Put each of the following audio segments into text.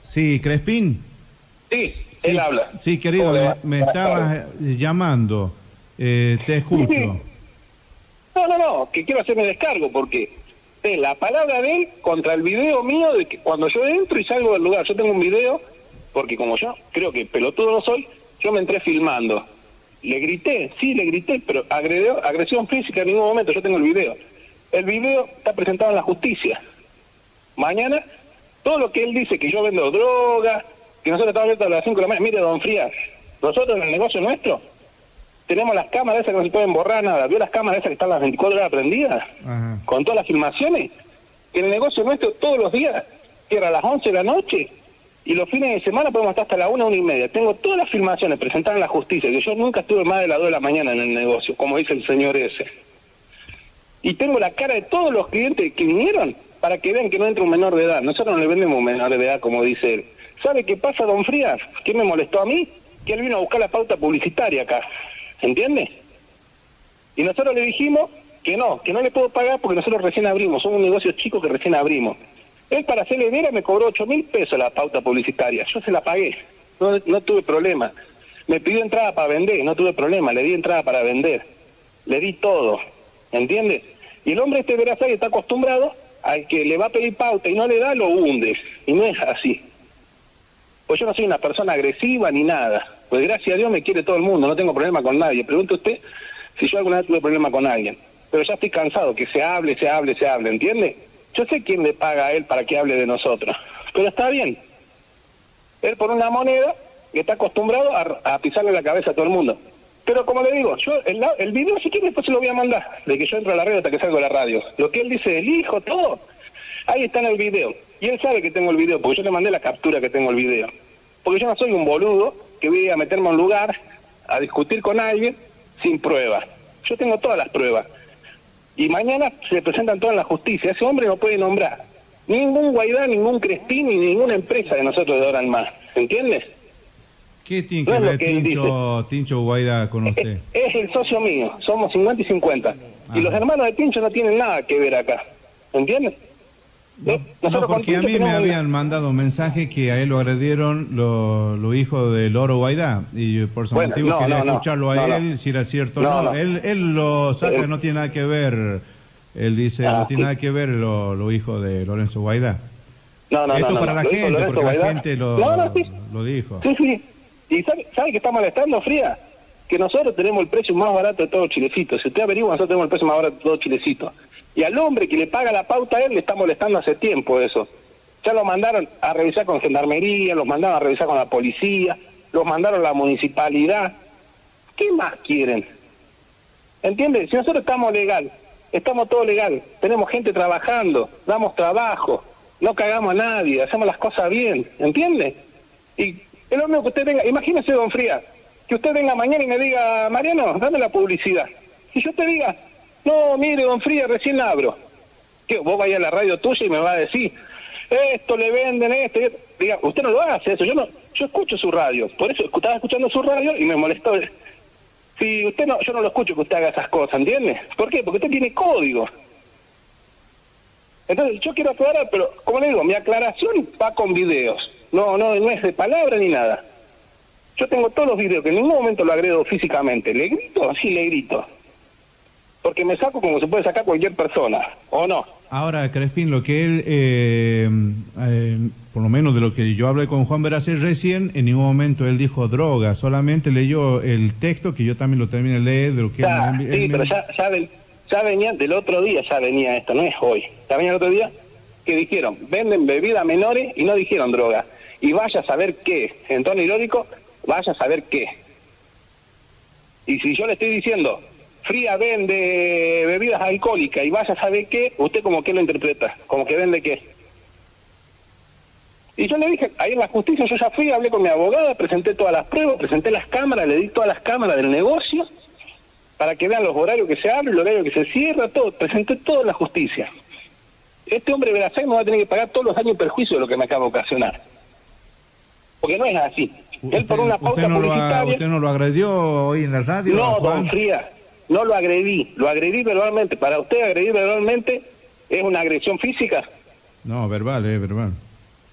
Sí, Crespín. Sí, Sí, él habla. sí, querido, ¿Cómo le va? me Buenas estabas tardes. llamando. Te Sí, escucho. sí. No, que quiero hacerme descargo porque la palabra de él contra el video mío de que cuando yo entro y salgo del lugar, yo tengo un video, porque como yo creo que pelotudo no soy, yo me entré filmando. Le grité, sí, le grité, pero agresión física en ningún momento, yo tengo el video. El video está presentado en la justicia. Mañana, todo lo que él dice, que yo vendo droga, que nosotros estamos abiertos a las 5 de la mañana, mire, don Frías, nosotros en el negocio nuestro tenemos las cámaras esas que no se pueden borrar nada. ¿Vio las cámaras esas que están las 24 horas prendidas? Ajá. Con todas las filmaciones. Que en el negocio nuestro todos los días cierra a las 11 de la noche y los fines de semana podemos estar hasta la 1, 1:30. Tengo todas las filmaciones presentadas en la justicia, que yo nunca estuve más de las 2 de la mañana en el negocio, como dice el señor ese. Y tengo la cara de todos los clientes que vinieron para que vean que no entra un menor de edad. Nosotros no le vendemos un menor de edad, como dice él. ¿Sabe qué pasa, don Frías? ¿Qué me molestó a mí? Que él vino a buscar la pauta publicitaria acá. ¿Entiende? Y nosotros le dijimos que no le puedo pagar porque nosotros recién abrimos, somos un negocio chico que recién abrimos. Él para hacerle vera me cobró 8.000 pesos la pauta publicitaria, yo se la pagué, no tuve problema. Me pidió entrada para vender, no tuve problema, le di entrada para vender, le di todo, ¿entiendes? Y el hombre este Verazay está acostumbrado al que le va a pedir pauta y no le da, lo hunde, y no es así. Pues yo no soy una persona agresiva ni nada, pues gracias a Dios me quiere todo el mundo, no tengo problema con nadie. Pregunte usted si yo alguna vez tuve problema con alguien, pero ya estoy cansado que se hable, ¿entiende? Yo sé quién le paga a él para que hable de nosotros, pero está bien. Él por una moneda que está acostumbrado a pisarle la cabeza a todo el mundo. Pero como le digo, yo el video si quiere después se lo voy a mandar, de que yo entro a la radio hasta que salgo de la radio. Lo que él dice del hijo, todo, ahí está en el video. Y él sabe que tengo el video, porque yo le mandé la captura que tengo el video. Porque yo no soy un boludo que voy a meterme a un lugar a discutir con alguien sin pruebas. Yo tengo todas las pruebas. Y mañana se presentan todas en la justicia. Ese hombre no puede nombrar ningún Guaidá, ningún Crespín ni ninguna empresa de nosotros de ahora en más. ¿Entiendes? ¿Qué tiene No que es lo ver que él dice. Tincho Guaidá con usted? Es el socio mío. Somos 50 y 50. Y los Ajá. hermanos de Tincho no tienen nada que ver acá. ¿Entiendes? No, Nosotros con porque a Tincho mí me tenemos habían mandado un mensaje que a él lo agredieron los hijos de Loro Guaidá, y por ese Bueno, motivo quería escucharlo a no. él, si era cierto o No, no. no. Él lo saca, no tiene nada que ver, él dice, no tiene Sí. nada que ver los hijos de Lorenzo Guaidá. No. Esto para la Lo dijo gente, Lorenzo porque la Guaidá. gente Sí. lo dijo. Sí. ¿Y sabe qué está molestando, Fría? Que nosotros tenemos el precio más barato de todo Chilecito. Si usted averigua, nosotros tenemos el precio más barato de todo Chilecito. Y al hombre que le paga la pauta a él le está molestando hace tiempo eso. Ya lo mandaron a revisar con gendarmería, los mandaron a revisar con la policía, los mandaron a la municipalidad. ¿Qué más quieren? ¿Entiendes? Si nosotros estamos legal, estamos todo legal, tenemos gente trabajando, damos trabajo, no cagamos a nadie, hacemos las cosas bien, ¿entiende? Y es lo mismo que usted venga, imagínese, don Fría, que usted venga mañana y me diga, Mariano, dame la publicidad. Y yo te diga, no, mire, don Fría, recién abro. ¿Qué? Vos vayas a la radio tuya y me va a decir, esto le venden, esto, y esto. Diga, usted no lo hace eso, yo escucho su radio, por eso estaba escuchando su radio y me molestó. Si usted no, yo no lo escucho que usted haga esas cosas, ¿entiende? ¿Por qué? Porque usted tiene código. Entonces yo quiero aclarar, pero como le digo, mi aclaración va con videos, no es de palabra ni nada. Yo tengo todos los videos, que en ningún momento lo agredo físicamente. ¿Le grito? Sí, le grito. Porque me saco como se puede sacar cualquier persona, ¿o no? Ahora, Crespín, lo que él, por lo menos de lo que yo hablé con Juan Verazay recién, en ningún momento él dijo droga, solamente leyó el texto, que yo también lo terminé de leer, de lo que Sí, pero ya venía, del otro día ya venía esto, no es hoy. Ya venía el otro día que dijeron, venden bebidas menores y no dijeron droga. Y vaya a saber qué, en tono irónico, vaya a saber qué. Y si yo le estoy diciendo, Fría vende bebidas alcohólicas y vaya a saber qué, ¿usted como qué lo interpreta? ¿Como que vende qué? Y yo le dije, ahí en la justicia yo ya fui, hablé con mi abogada, presenté todas las pruebas, presenté las cámaras, le di todas las cámaras del negocio, para que vean los horarios que se abre, el horario que se cierra, todo, presenté todo en la justicia. Este hombre Verazay me va a tener que pagar todos los daños y perjuicios de lo que me acaba de ocasionar. Porque no es así. Él por una pauta publicitaria... ¿Usted no lo agredió hoy en la radio? No, Juan? don Fría, no lo agredí verbalmente. Para usted agredir verbalmente es una agresión física. No, verbal, verbal.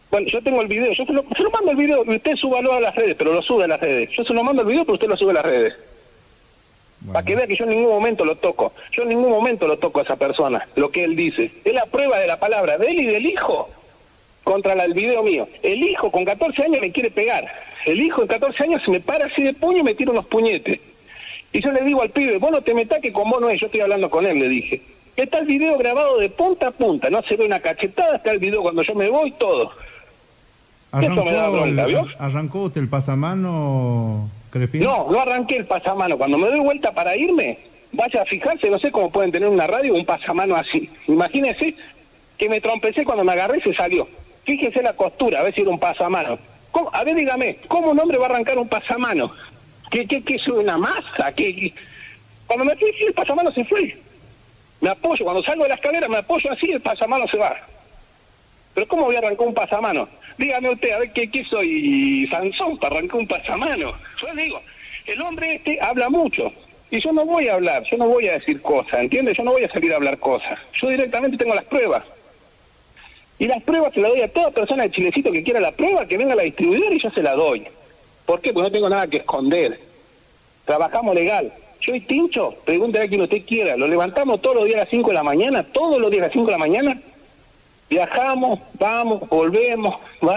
Bueno, yo tengo el video, yo se lo mando el video, usted súbalo a las redes, pero lo sube a las redes. Yo se lo mando el video, pero usted lo sube a las redes. Bueno. Para que vea que yo en ningún momento lo toco. Yo en ningún momento lo toco a esa persona, lo que él dice. Es la prueba de la palabra de él y del hijo contra el video mío. El hijo con 14 años me quiere pegar. El hijo en 14 años se me para así de puño y me tira unos puñetes. Y yo le digo al pibe, vos no te metás que con vos no es, yo estoy hablando con él, le dije. Está el video grabado de punta a punta, no se ve una cachetada, está el video cuando yo me voy, todo. Eso me da bronca, ¿vio? ¿Arrancó usted el pasamano, Crespín? No arranqué el pasamano. Cuando me doy vuelta para irme, vaya a fijarse, no sé cómo pueden tener una radio un pasamano así. Imagínense que me trompecé cuando me agarré y se salió. Fíjese la costura, a ver si era un pasamano. ¿Cómo? A ver, dígame, ¿cómo un hombre va a arrancar un pasamano? ¿Qué es una masa? Cuando me fui, el pasamano se fue. Me apoyo, cuando salgo de la escalera me apoyo así, el pasamano se va. Pero ¿cómo voy a arrancar un pasamano? Dígame usted, a ver, ¿qué soy Sansón para arrancar un pasamano? Yo le digo, el hombre este habla mucho. Y yo no voy a hablar, yo no voy a decir cosas, ¿entiendes? Yo no voy a salir a hablar cosas. Yo directamente tengo las pruebas. Y las pruebas se las doy a toda persona de Chilecito que quiera la prueba, que venga a la distribuidora y yo se la doy. ¿Por qué? Porque no tengo nada que esconder. Trabajamos legal. Yo y Tincho, pregúntale a quien usted quiera, lo levantamos todos los días a las 5 de la mañana, todos los días a las 5 de la mañana, viajamos, vamos, volvemos,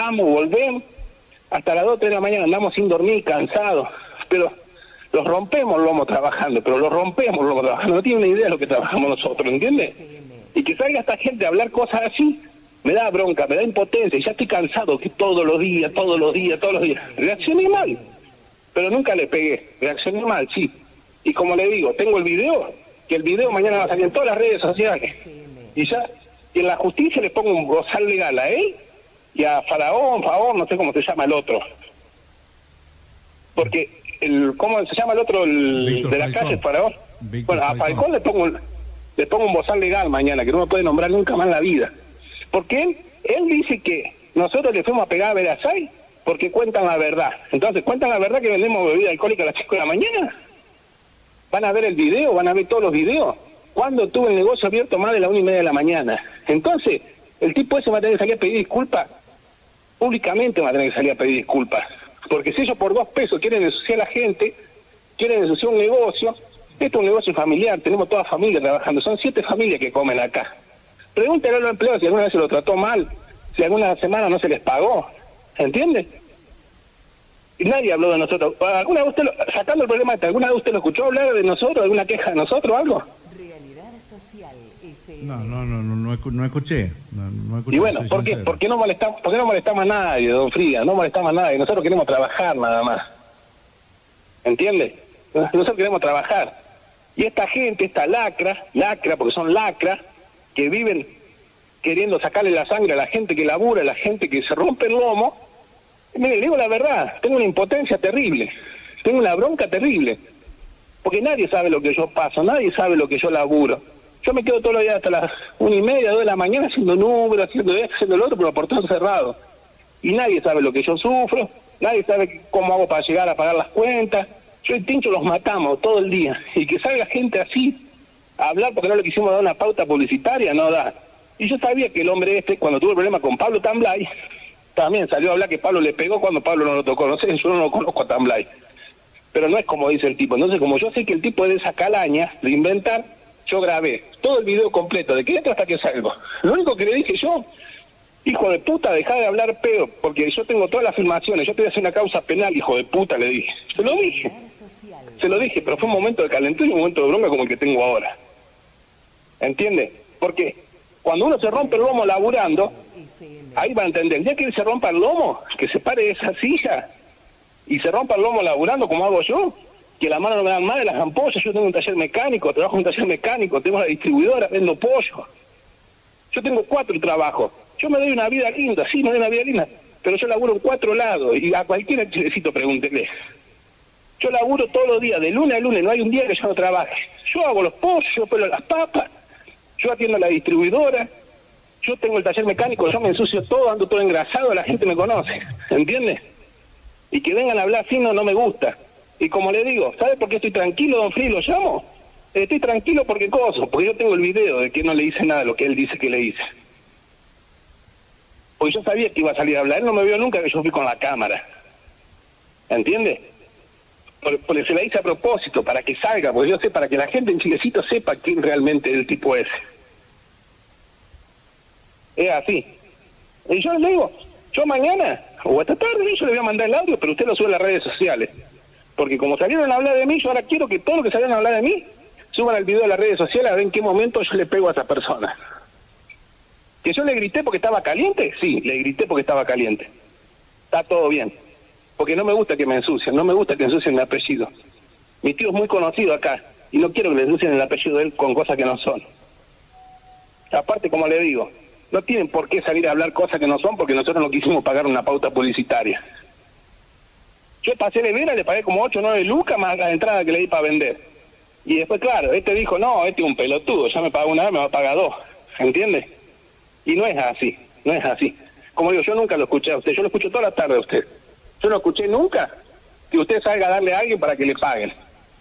hasta las 2 o 3 de la mañana andamos sin dormir, cansados, pero los rompemos el lomo trabajando, no tiene una idea de lo que trabajamos nosotros, ¿entiende? Y que salga esta gente a hablar cosas así, me da bronca, me da impotencia, y ya estoy cansado que todos los días, reaccioné mal, pero nunca le pegué, reaccioné mal, sí. Y como le digo, tengo el video, que el video mañana va a salir en todas las redes sociales. Y en la justicia le pongo un bozal legal a él y a Faraón, no sé cómo se llama el otro. Porque, ¿cómo se llama el otro de la calle, Faraón? Bueno, a Falcón le pongo un bozal legal mañana, que no me puede nombrar nunca más en la vida. Porque él dice que nosotros le fuimos a pegar a Verasay porque cuentan la verdad. Entonces, ¿cuentan la verdad que vendemos bebida alcohólica a las 5 de la mañana? Van a ver el video, van a ver todos los videos. Cuando tuve el negocio abierto más de la 1:30 de la mañana. Entonces, el tipo ese va a tener que salir a pedir disculpas. Públicamente va a tener que salir a pedir disculpas. Porque si ellos por 2 pesos quieren ensuciar a la gente, quieren ensuciar un negocio, esto es un negocio familiar, tenemos toda familia trabajando, son 7 familias que comen acá. Pregúntale a los empleados si alguna vez se lo trató mal, si alguna semana no se les pagó. ¿Entiende? Y nadie habló de nosotros. ¿Alguna vez sacando el problema ¿alguna vez usted lo escuchó hablar de nosotros? ¿Alguna queja de nosotros o algo? Realidad social, No escuché. No escuché. Y bueno, ¿por qué no molestamos a nadie, don Frida? No molestamos a nadie. Nosotros queremos trabajar nada más. ¿Entiende? Nosotros queremos trabajar. Y esta gente, esta lacra, porque son lacras, que viven queriendo sacarle la sangre a la gente que labura, a la gente que se rompe el lomo. Mire, le digo la verdad, tengo una impotencia terrible, tengo una bronca terrible, porque nadie sabe lo que yo paso, nadie sabe lo que yo laburo. Yo me quedo todos los días hasta las 1:30, 2 de la mañana haciendo números, haciendo esto, haciendo lo otro, pero por todo cerrado. Y nadie sabe lo que yo sufro, nadie sabe cómo hago para llegar a pagar las cuentas. Yo y Tincho los matamos todo el día, y que salga gente así a hablar porque no le quisimos dar una pauta publicitaria, no da. Y yo sabía que el hombre este, cuando tuve el problema con Pablo Tamblay, también salió a hablar que Pablo le pegó cuando Pablo no lo tocó. No sé, yo no lo conozco a Tamblay. Pero no es como dice el tipo. Entonces, como yo sé que el tipo es de esa calaña, de inventar, yo grabé todo el video completo, de que entro hasta que salgo. Lo único que le dije yo, hijo de puta, dejá de hablar pedo, porque yo tengo todas las filmaciones, yo te voy a hacer una causa penal, hijo de puta, le dije. Se lo dije, pero fue un momento de calentura y un momento de bronca como el que tengo ahora. ¿Entiende? Porque cuando uno se rompe el lomo laburando, ahí va a entender. El día que él se rompa el lomo, que se pare de esa silla y se rompa el lomo laburando como hago yo, que la mano no me dan mal de las ampollas. Yo tengo un taller mecánico, trabajo en un taller mecánico, tengo la distribuidora, vendo pollo. Yo tengo 4 trabajos. Yo me doy una vida linda, sí, me doy una vida linda, pero yo laburo en 4 lados y a cualquier chilecito pregúntele. Yo laburo todos los días, de lunes a lunes, no hay un día que yo no trabaje. Yo hago los pollos, yo pelo las papas, yo atiendo a la distribuidora, yo tengo el taller mecánico, yo me ensucio todo, ando todo engrasado, la gente me conoce, ¿entiendes? Y que vengan a hablar fino no me gusta. Y como le digo, ¿sabe por qué estoy tranquilo, don Fri? ¿Lo llamo? Estoy tranquilo porque porque yo tengo el video de que no le hice nada de lo que él dice que le hice. Porque yo sabía que iba a salir a hablar, él no me vio nunca que yo fui con la cámara. ¿Entiendes? Porque se la hice a propósito, para que salga, porque yo sé, para que la gente en Chilecito sepa quién realmente es el tipo ese. Es así. Y yo le digo, yo mañana, o esta tarde, yo le voy a mandar el audio, pero usted lo sube a las redes sociales. Porque como salieron a hablar de mí, yo ahora quiero que todos los que salieron a hablar de mí, suban el video a las redes sociales a ver en qué momento yo le pego a esa persona. ¿Que yo le grité porque estaba caliente? Sí, le grité porque estaba caliente. Está todo bien. Porque no me gusta que me ensucien, no me gusta que ensucien mi apellido. Mi tío es muy conocido acá, y no quiero que le ensucien el apellido de él con cosas que no son. Aparte, como le digo, no tienen por qué salir a hablar cosas que no son, porque nosotros no quisimos pagar una pauta publicitaria. Yo pasé de vera, le pagué como 8 o 9 lucas más la entrada que le di para vender. Y después, claro, este dijo, no, este es un pelotudo, ya me pagó una vez, me va a pagar 2, ¿entiende? Y no es así, no es así. Como digo, yo nunca lo escuché a usted, yo lo escucho toda la tarde a usted. Yo no escuché nunca que usted salga a darle a alguien para que le paguen.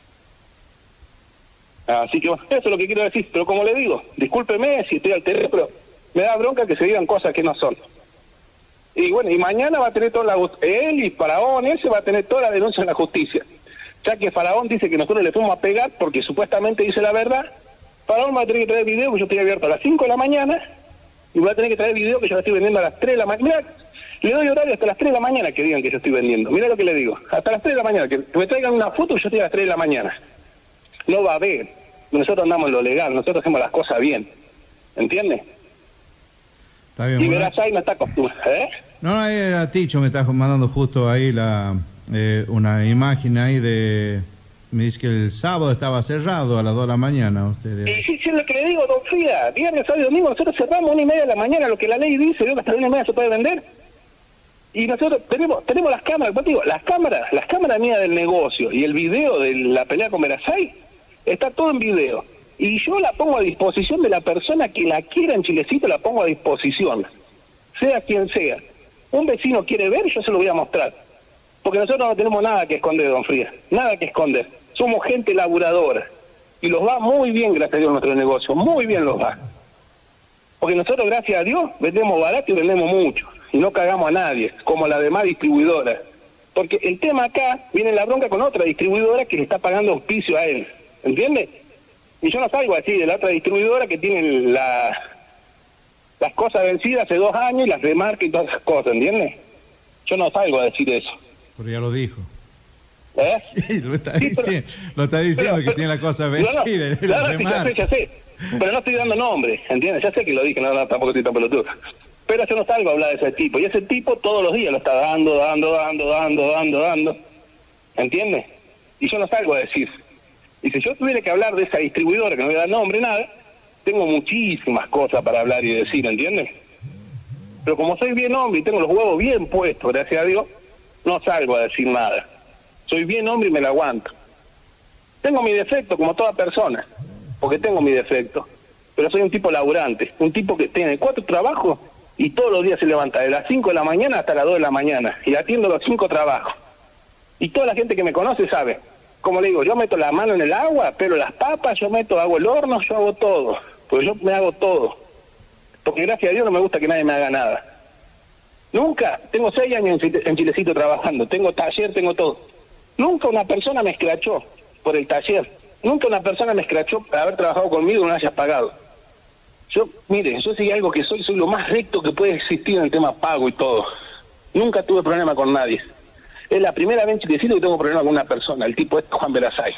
Así que bueno, eso es lo que quiero decir. Pero como le digo, discúlpeme si estoy alterado, pero me da bronca que se digan cosas que no son. Y bueno, y mañana va a tener toda él y Faraón, ese va a tener toda la denuncia en la justicia. Ya que Faraón dice que nosotros le fuimos a pegar porque supuestamente dice la verdad, Faraón va a tener que traer video, que yo estoy abierto a las 5 de la mañana, y va a tener que traer video que yo la estoy vendiendo a las 3 de la mañana. Mirá, le doy horario hasta las 3 de la mañana que digan que yo estoy vendiendo. Mira lo que le digo. Hasta las 3 de la mañana. Que me traigan una foto y yo estoy a las 3 de la mañana. No va a haber. Nosotros andamos en lo legal. Nosotros hacemos las cosas bien. ¿Entiendes? Está bien. Y verás ahí no está acostumbrado. No, ahí era Ticho, me está mandando justo ahí una imagen ahí de... Me dice que el sábado estaba cerrado a las 2 de la mañana. Usted. Y sí, es lo que le digo, don Frida. Viernes, sábado y domingo nosotros cerramos 1:30 de la mañana. Lo que la ley dice, que hasta las 1:30 se puede vender. Y nosotros tenemos las cámaras, ¿cómo te digo? Las cámaras mías del negocio y el video de la pelea con Verasay, está todo en video. Y yo la pongo a disposición de la persona que la quiera en Chilecito, la pongo a disposición. Sea quien sea. Un vecino quiere ver, yo se lo voy a mostrar. Porque nosotros no tenemos nada que esconder, don Frías. Nada que esconder. Somos gente laburadora. Y los va muy bien, gracias a Dios, nuestro negocio. Muy bien los va. Porque nosotros, gracias a Dios, vendemos barato y vendemos mucho. Y no cagamos a nadie, como la demás distribuidora. Porque el tema acá viene la bronca con otra distribuidora que le está pagando auspicio a él. ¿Entiendes? Y yo no salgo así de la otra distribuidora que tiene las cosas vencidas hace 2 años y las remarca y todas esas cosas, ¿entiendes? Yo no salgo a decir eso. Pero ya lo dijo. Sí, lo está diciendo que tiene la cosa vencida. Ya sé. Pero no estoy dando nombre, ¿entiendes? Ya sé que lo dije, no, tampoco estoy tan pelotudo. Pero yo no salgo a hablar de ese tipo. Y ese tipo todos los días lo está dando. ¿Entiendes? Y yo no salgo a decir. Y si yo tuviera que hablar de esa distribuidora, que no voy a dar nombre, nada, tengo muchísimas cosas para hablar y decir, ¿entiendes? Pero como soy bien hombre y tengo los huevos bien puestos, gracias a Dios, no salgo a decir nada. Soy bien hombre y me la aguanto. Tengo mi defecto como toda persona, porque tengo mi defecto. Pero soy un tipo laburante, un tipo que tiene 4 trabajos y todos los días se levanta de las 5 de la mañana hasta las 2 de la mañana y atiendo los 5 trabajos. Y toda la gente que me conoce sabe. Como le digo, yo meto la mano en el agua, pero las papas, hago el horno, yo hago todo. Porque yo me hago todo. Porque gracias a Dios no me gusta que nadie me haga nada. Nunca, tengo 6 años en Chilecito trabajando, tengo taller, tengo todo. Nunca una persona me escrachó por el taller. Nunca una persona me escrachó por haber trabajado conmigo y no me hayas pagado. Mire, yo sí algo que soy lo más recto que puede existir en el tema pago y todo. Nunca tuve problema con nadie. Es la primera vez en Chilecito que tengo problema con una persona, el tipo este Juan Verasay.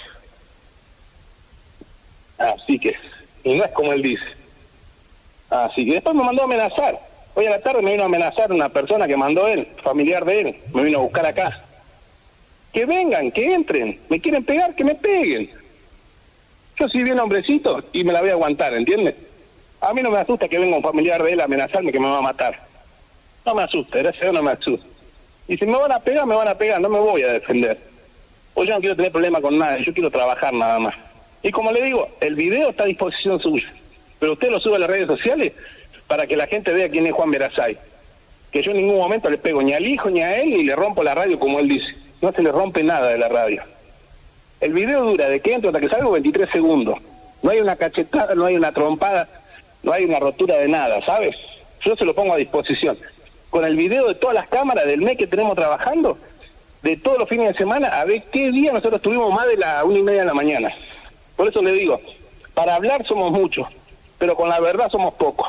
Así que, y no es como él dice. Así que después me mandó a amenazar. Hoy a la tarde me vino a amenazar una persona que mandó él, familiar de él, me vino a buscar acá. Que vengan, que entren, me quieren pegar, que me peguen. Yo soy bien hombrecito y me la voy a aguantar, ¿entiendes? A mí no me asusta que venga un familiar de él a amenazarme que me va a matar. No me asusta, gracias a Dios no me asusta. Y si me van a pegar, no me voy a defender. Pues yo no quiero tener problema con nadie, yo quiero trabajar nada más. Y como le digo, el video está a disposición suya, pero usted lo sube a las redes sociales para que la gente vea quién es Juan Verasay. Que yo en ningún momento le pego ni al hijo ni a él, ni le rompo la radio como él dice. No se le rompe nada de la radio. El video dura de que entro hasta que salgo 23 segundos. No hay una cachetada, no hay una trompada, no hay una rotura de nada, ¿sabes? Yo se lo pongo a disposición. con el video de todas las cámaras del mes que tenemos trabajando, de todos los fines de semana, a ver qué día nosotros tuvimos más de la 1:30 de la mañana. Por eso le digo, para hablar somos muchos, pero con la verdad somos pocos.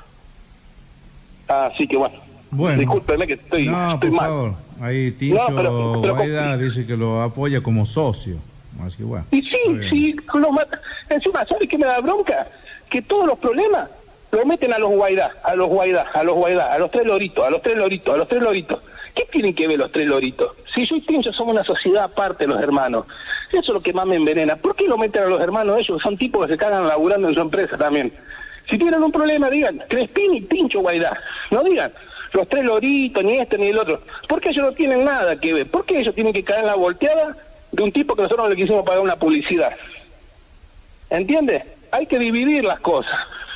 Así que bueno, discúlpeme que estoy por mal. favor. Ahí Tincho pero Guaidá dice que lo apoya como socio. Así que bueno. Y sí, encima, ¿sabe qué me da bronca? Que todos los problemas lo meten a los Guaidá, a los tres loritos. ¿Qué tienen que ver los tres loritos? Si yo y Tincho somos una sociedad aparte, los hermanos. Eso es lo que más me envenena. ¿Por qué lo meten a los hermanos ellos? Son tipos que se cagan laburando en su empresa también. Si tienen un problema, digan Crespin y Tincho Guaidá. No digan los tres loritos, ni este ni el otro. ¿Por qué ellos no tienen nada que ver? ¿Por qué ellos tienen que caer en la volteada de un tipo que nosotros no le quisimos pagar una publicidad? ¿Entiende? Hay que dividir las cosas.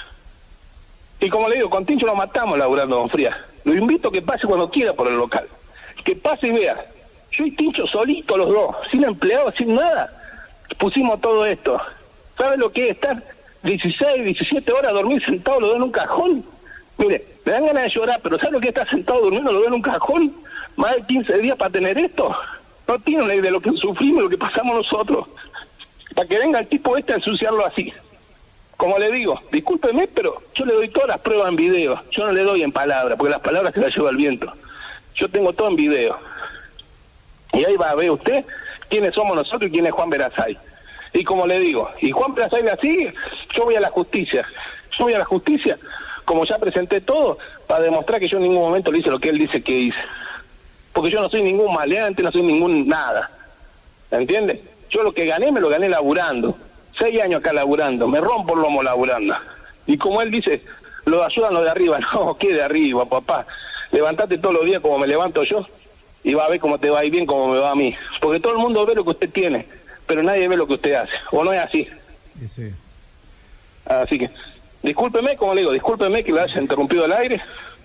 Y como le digo, con Tincho lo matamos laburando, don Frías. Lo invito a que pase cuando quiera por el local. Que pase y vea. Yo y Tincho solitos los dos, sin empleados, sin nada, pusimos todo esto. ¿Sabe lo que es estar 16, 17 horas dormir sentado los dos en un cajón? Mire, me dan ganas de llorar, pero ¿sabe lo que es estar sentado durmiendo los dos en un cajón? Más de 15 días para tener esto. No tienen una idea de lo que sufrimos, lo que pasamos nosotros. Para que venga el tipo este a ensuciarlo así. Como le digo, discúlpeme, pero yo le doy todas las pruebas en video. Yo no le doy en palabras, porque las palabras se las lleva el viento. Yo tengo todo en video. Y ahí va a ver usted quiénes somos nosotros y quién es Juan Verasay. Y como le digo, y Juan Verasay la sigue, yo voy a la justicia. Como ya presenté todo, para demostrar que yo en ningún momento le hice lo que él dice que hice. Porque yo no soy ningún maleante, no soy ningún nada. ¿Entiende? Yo lo que gané, me lo gané laburando. 6 años acá laburando, me rompo el lomo laburando. Y como él dice, lo ayudan los de arriba. No, ¿qué de arriba, papá? Levantate todos los días como me levanto yo y va a ver cómo te va a ir bien, como me va a mí. Porque todo el mundo ve lo que usted tiene, pero nadie ve lo que usted hace. ¿O no es así? Sí. Así que, discúlpeme, como le digo, discúlpeme que le haya interrumpido el aire.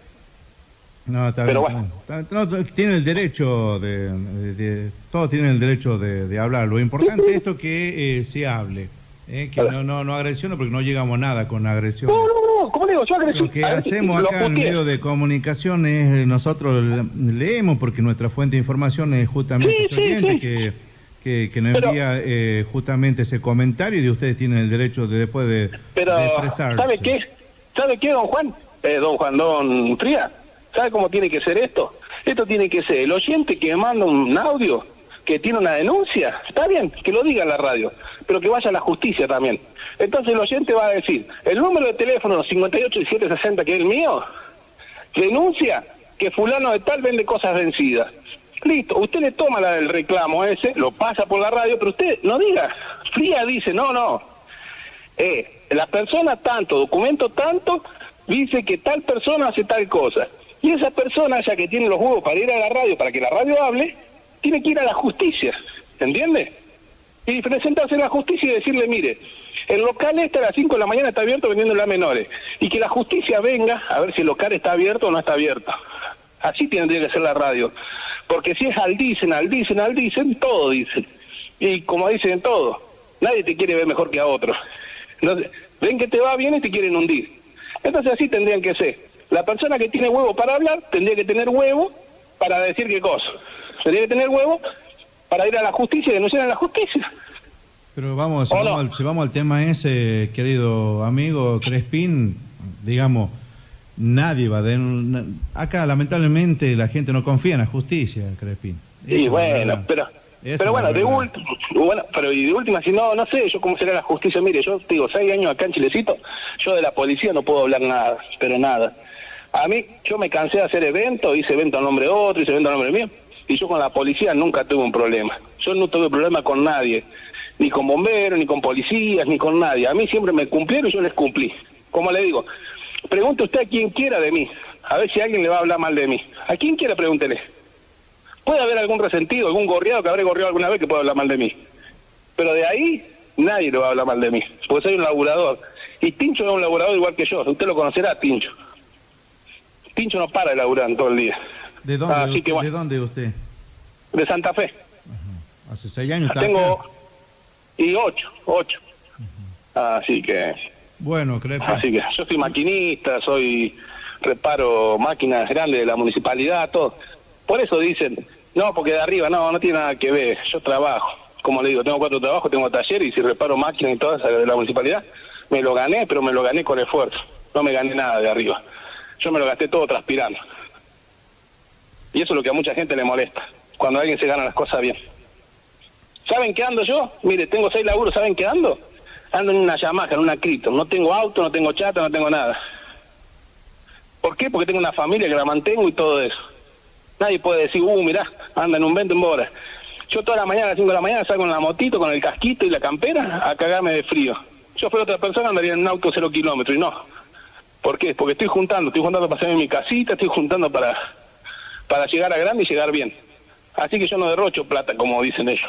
No, está pero bien. Bueno. No, tiene el derecho todos tienen el derecho de hablar. Lo importante es esto que se hable. Que no agresión, porque no llegamos a nada con agresión. No, como digo, yo agresión. Lo que hacemos acá en medio de comunicación es, nosotros leemos, porque nuestra fuente de información es justamente ese oyente que nos envía justamente ese comentario, y ustedes tienen el derecho de después de expresarse. ¿Sabe qué, don Juan? Don Frías, ¿sabe cómo tiene que ser esto? Esto tiene que ser el oyente que manda un audio, que tiene una denuncia, está bien, que lo diga en la radio, pero que vaya a la justicia también. Entonces el oyente va a decir, el número de teléfono 581760, que es el mío, denuncia que fulano de tal vende cosas vencidas. Listo, usted le toma el reclamo ese, lo pasa por la radio, pero usted no diga, Fría dice, no, la persona tanto, documento tanto, dice que tal persona hace tal cosa. Y esa persona, ya que tiene los huevos para ir a la radio, para que la radio hable, tiene que ir a la justicia, ¿entiende? Y presentarse en la justicia y decirle, mire, el local a las 5 de la mañana está abierto vendiéndole a menores, y que la justicia venga a ver si el local está abierto o no está abierto. Así tendría que ser la radio, porque si es al dicen, todo dicen. Y como dicen todo, nadie te quiere ver mejor que a otro. Entonces, ven que te va bien y te quieren hundir. Entonces así tendrían que ser. La persona que tiene huevo para hablar, tendría que tener huevo para decir qué cosa. Tendría que tener huevo para ir a la justicia y denunciar a la justicia. Pero si vamos al tema ese, querido amigo Crespin, digamos, nadie va a acá lamentablemente la gente no confía en la justicia, Crespin. Sí, bueno, pero bueno, de última, si no sé yo cómo será la justicia. Mire, yo digo, 6 años acá en Chilecito, yo de la policía no puedo hablar nada, pero nada. A mí, yo me cansé de hacer eventos, hice eventos a nombre de otro, hice eventos a nombre mío, y yo con la policía nunca tuve un problema. Yo no tuve problema con nadie, ni con bomberos, ni con policías, ni con nadie. A mí siempre me cumplieron y yo les cumplí. Como le digo, pregunte usted a quien quiera de mí, a ver si alguien le va a hablar mal de mí. A quien quiera pregúntele. Puede haber algún resentido, algún gorreado que habré gorreado alguna vez que pueda hablar mal de mí. Pero de ahí, nadie le va a hablar mal de mí, porque soy un laburador. Y Tincho es un laburador igual que yo, usted lo conocerá, Tincho. Tincho no para de laburar todo el día. ¿De dónde, ¿De dónde usted? De Santa Fe. Uh-huh. Hace 6 años. Tengo... Y 8. Uh-huh. Así que... Bueno, creo que... Así que yo soy maquinista, soy reparo máquinas grandes de la municipalidad, todo. Por eso dicen, no, porque de arriba, no tiene nada que ver, yo trabajo. Como le digo, tengo 4 trabajos, tengo taller y si reparo máquinas y todas de la municipalidad, me lo gané, pero me lo gané con esfuerzo. No me gané nada de arriba. Yo me lo gasté todo transpirando. Y eso es lo que a mucha gente le molesta, cuando alguien se gana las cosas bien. ¿Saben qué ando yo? Mire, tengo 6 laburos, ¿saben qué ando? Ando en una Yamaha, en una Crito. No tengo auto, no tengo chata, no tengo nada. ¿Por qué? Porque tengo una familia que la mantengo y todo eso. Nadie puede decir, mirá, anda en un vento en bola. Yo toda la mañana, a las 5 de la mañana, salgo en la motito, con el casquito y la campera, a cagarme de frío. Yo fuera otra persona, andaría en un auto 0 kilómetros, y no. ¿Por qué? Porque estoy juntando para hacerme mi casita, estoy juntando para llegar a grande y llegar bien. Así que yo no derrocho plata, como dicen ellos.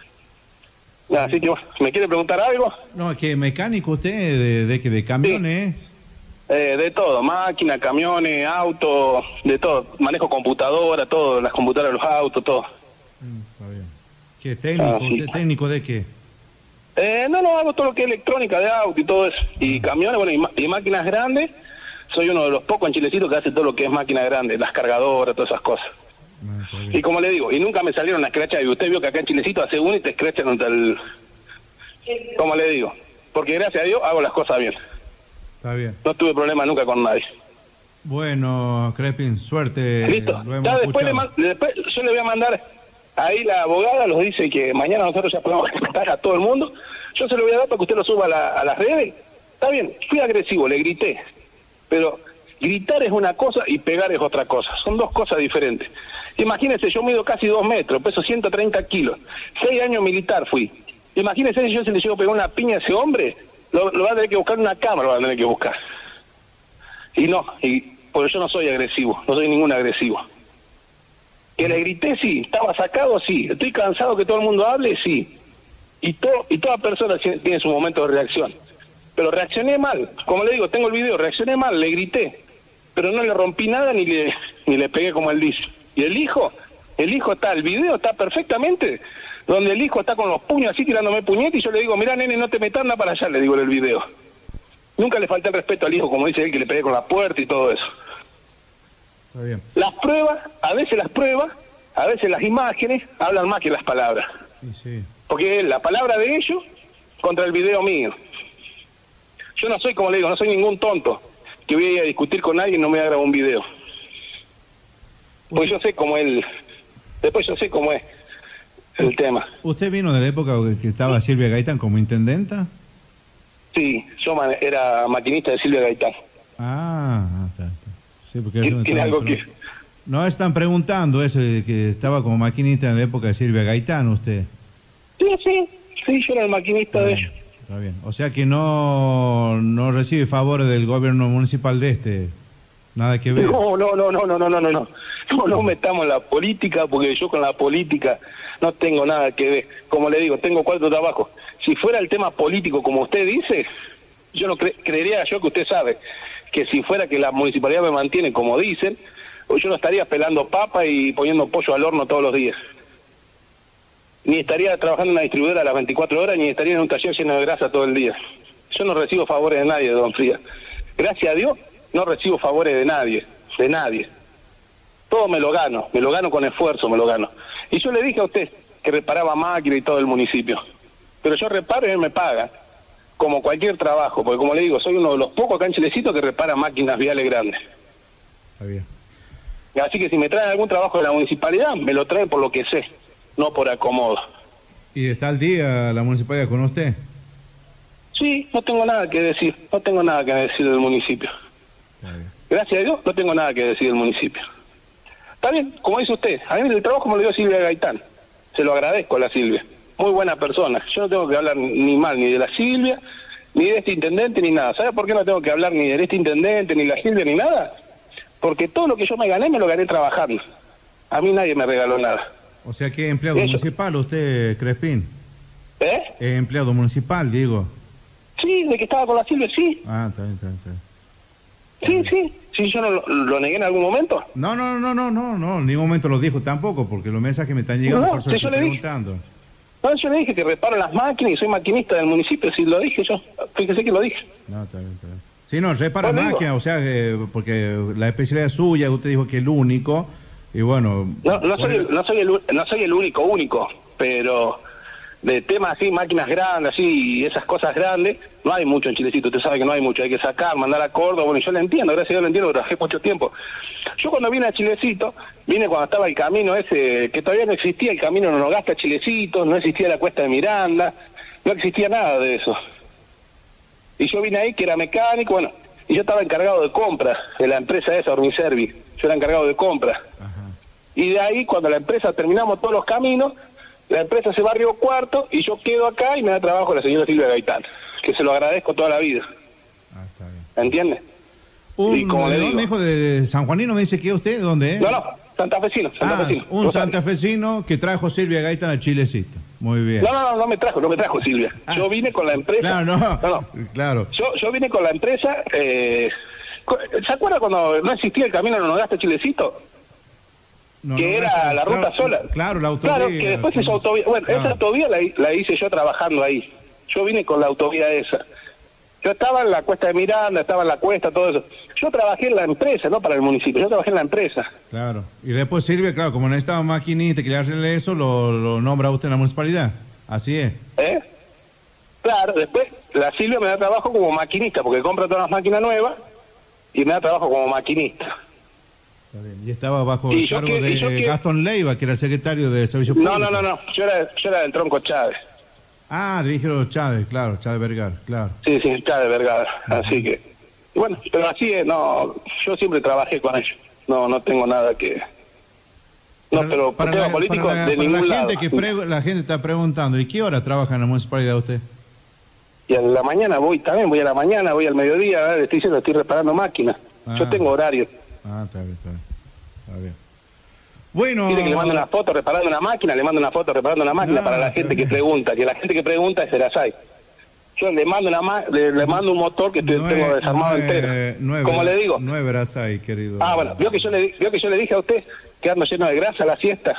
Así que, ¿me quiere preguntar algo? No, ¿qué mecánico usted de camiones? Sí. De todo, máquina, camiones, autos, de todo. Manejo computadora, todo, las computadoras de los autos, todo. Está bien. ¿Qué técnico? Sí. ¿Usted técnico de qué? No, hago todo lo que es electrónica de auto y todo eso. Y camiones, bueno, y máquinas grandes. Soy uno de los pocos en Chilecito que hace todo lo que es máquina grande, las cargadoras, todas esas cosas. Y como le digo, y nunca me salieron las escrachas. Y usted vio que acá en Chilecito hace uno y te escrachan contra el... Como le digo, porque gracias a Dios hago las cosas bien. Está bien. No tuve problema nunca con nadie. Bueno, Crespin, suerte. Listo. Ya después yo le voy a mandar, ahí la abogada los dice que mañana nosotros ya podemos respetar a todo el mundo. Yo se lo voy a dar para que usted lo suba a las redes. Está bien, fui agresivo, le grité. Pero gritar es una cosa y pegar es otra cosa. Son 2 cosas diferentes. Imagínense, yo mido casi 2 metros, peso 130 kilos. 6 años militar fui. Imagínense si yo se le llego a pegar una piña a ese hombre, lo va a tener que buscar en una cámara, lo va a tener que buscar. Y porque yo no soy agresivo, no soy ningún agresivo. Que le grité, sí. Estaba sacado, sí. Estoy cansado que todo el mundo hable, sí. Y toda persona tiene su momento de reacción. Pero reaccioné mal. Como le digo, tengo el video, reaccioné mal, le grité. Pero no le rompí nada ni le pegué como él dice. Y el hijo está, el video está perfectamente, donde el hijo está con los puños así tirándome puñete y yo le digo, mirá nene, no te metas, anda para allá, le digo en el video. Nunca le falté el respeto al hijo, como dice él, que le pegué con la puerta y todo eso. Está bien. Las pruebas, a veces las imágenes hablan más que las palabras. Sí. Porque es la palabra de ellos contra el video mío. Yo no soy, como le digo, no soy ningún tonto que voy a ir a discutir con alguien y no me voy a grabar un video. Pues yo sé cómo después yo sé cómo es el tema. ¿Usted vino de la época que estaba Silvia Gaitán como intendenta? Sí, yo era maquinista de Silvia Gaitán. Está. Sí, porque ¿Tiene algo que...? No, están preguntando eso, de que estaba como maquinista en la época de Silvia Gaitán, usted. Sí, yo era el maquinista de ellos. Está bien. O sea que no recibe favores del gobierno municipal de este. Nada que ver. No. No metamos en la política, porque yo con la política no tengo nada que ver. Como le digo, tengo 4 trabajos. Si fuera el tema político, como usted dice, yo no creería yo que usted sabe que si fuera que la municipalidad me mantiene como dicen, yo no estaría pelando papa y poniendo pollo al horno todos los días. Ni estaría trabajando en una distribuidora a las 24 horas, ni estaría en un taller lleno de grasa todo el día. Yo no recibo favores de nadie, don Frías. Gracias a Dios, no recibo favores de nadie. Todo me lo gano con esfuerzo, me lo gano. Y yo le dije a usted que reparaba máquinas y todo el municipio. Pero yo reparo y él me paga, como cualquier trabajo, porque como le digo, soy uno de los pocos acá en Chilecito que repara máquinas viales grandes. Está bien. Así que si me traen algún trabajo de la municipalidad, me lo traen por lo que sé, no por acomodo. ¿Y está al día la municipalidad con usted? Sí, no tengo nada que decir, del municipio. Gracias a Dios, no tengo nada que decir del municipio. Está bien, como dice usted, a mí el trabajo me lo dio Silvia Gaitán, se lo agradezco a la Silvia, muy buena persona. Yo no tengo que hablar ni mal ni de la Silvia, ni de este intendente, ni nada. ¿Sabe por qué no tengo que hablar ni de este intendente, ni de la Silvia, ni nada? Porque todo lo que yo me lo gané trabajando. A mí nadie me regaló nada. O sea que es empleado municipal usted, Crespin. Es empleado municipal, digo. Sí, de que estaba con la Silvia, sí. Está bien. Sí, yo no lo negué en algún momento. No, en ningún momento lo dijo tampoco, porque los mensajes me están llegando, por eso estoy preguntando. No, yo le dije que reparo las máquinas y soy maquinista del municipio, sí lo dije yo, fíjese que lo dije. No, está bien. Sí, no, repara Bueno, máquinas, digo, o sea, porque la especialidad suya, usted dijo que el único, y bueno... no soy el único, pero de temas así, máquinas grandes, así, y esas cosas grandes, no hay mucho en Chilecito, usted sabe que no hay mucho, hay que sacar, mandar a Córdoba, bueno, yo lo entiendo, gracias a Dios lo entiendo, trabajé mucho tiempo. Yo cuando vine a Chilecito, vine cuando estaba el camino ese, que todavía no existía el camino Nonogasta Chilecito, no existía la Cuesta de Miranda, no existía nada de eso. Y yo vine ahí que era mecánico, bueno, y yo estaba encargado de compras de la empresa esa, Ormiservi, yo era encargado de compras. Ajá. Y de ahí, cuando la empresa terminamos todos los caminos, la empresa se va a Río Cuarto y yo quedo acá y me da trabajo la señora Silvia Gaitán, que se lo agradezco toda la vida. Ah, está bien. ¿Entiendes? Y como le ¿de digo, dónde dijo? ¿De San Juanino me dice que usted? ¿Dónde es? no, santafesino. Un santafesino que trajo Silvia Gaitán a Chilecito. Muy bien. No me trajo Silvia. Yo vine con la empresa. Claro, claro. Yo vine con la empresa. ¿Se acuerda cuando no existía el camino Nonogasta Chilecito? Que era la ruta sola. Claro, la autovía. Claro, que después esa autovía. Bueno, esa autovía la hice yo trabajando ahí. Yo vine con la autovía esa. Yo estaba en la Cuesta de Miranda, estaba en la Cuesta, todo eso. Yo trabajé en la empresa, no para el municipio, yo trabajé en la empresa. Claro. Y después Silvia, claro, como necesitaba maquinista que le arregle eso, lo nombra usted en la municipalidad. Así es. Claro, después la Silvia me da trabajo como maquinista, porque compra todas las máquinas nuevas y me da trabajo como maquinista. Está bien. Y estaba bajo el cargo de Gastón Leiva, que era el secretario de Servicio Público. No. Yo era del Tronco Chávez. Ah, dirigió Chávez, claro, Chávez Vergara, claro. Sí, Chávez Vergara. Así que, bueno, pero así es, no, yo siempre trabajé con ellos. No tengo nada que... No, pero para tema político de ningún lado. La gente está preguntando, ¿y qué hora trabaja en la municipalidad usted? Y a la mañana voy a la mañana, voy al mediodía, le estoy diciendo, estoy reparando máquinas. Yo tengo horario. Está bien. Bueno... Quiere que le mande una foto reparando una máquina, para la gente que pregunta, que la gente que pregunta es Serasay. Yo le mando le mando un motor que tengo desarmado entero. ¿Cómo le digo? No es Verasay, querido. Bueno, vio que yo le dije a usted que ando lleno de grasa a la siesta.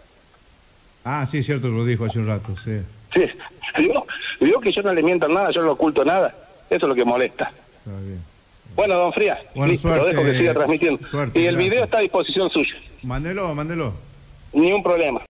Sí, cierto, lo dijo hace un rato, sí. Sí, vio que yo no le miento nada, yo no le oculto nada. Eso es lo que molesta. Está bien. Bueno, don Frías, listo, suerte, lo dejo que siga transmitiendo. Suerte, y el gracias. video está a disposición suya. Mándelo. Ni un problema.